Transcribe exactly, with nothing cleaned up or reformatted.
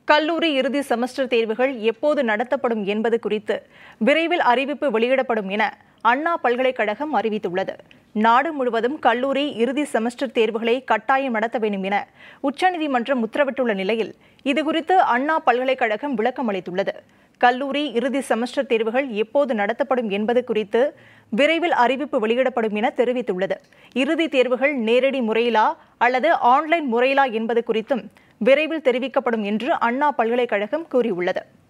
கல்லூரி இறுதி செமஸ்டர் தேர்வுகள் எப்போது நடத்தப்படும் என்பது குறித்து விரைவில் அறிவிப்பு வெளியிடப்படும் என அண்ணா பல்கலைக்கழகம் அறிவித்துள்ளது. நாடு முழுவதும் கல்லூரி இறுதி செமஸ்டர் தேர்வுகளை கட்டாயம் நடத்த வேண்டும் என உச்சநீதிமன்றம் உத்தரவிட்டுள்ள நிலையில் இதுகுறித்து அண்ணா பல்கலைக்கழகம் விளக்கம் அளித்துள்ளது. கல்லூரி இறுதி செமஸ்டர் தேர்வுகள் எப்போது நடத்தப்படும் என்பது குறித்து விரைவில் அறிவிப்பு வெளியிடப்படும் என தெரிவித்துள்ளது. இறுதி தேர்வுகள் நேரடி முறையிலா அல்லது ஆன்லைன் முறையிலா என்பது குறித்தும் விரைவில் தெரிவிக்கப்படும் என்று அண்ணா பல்கலைக்கழகம் கூறியுள்ளது.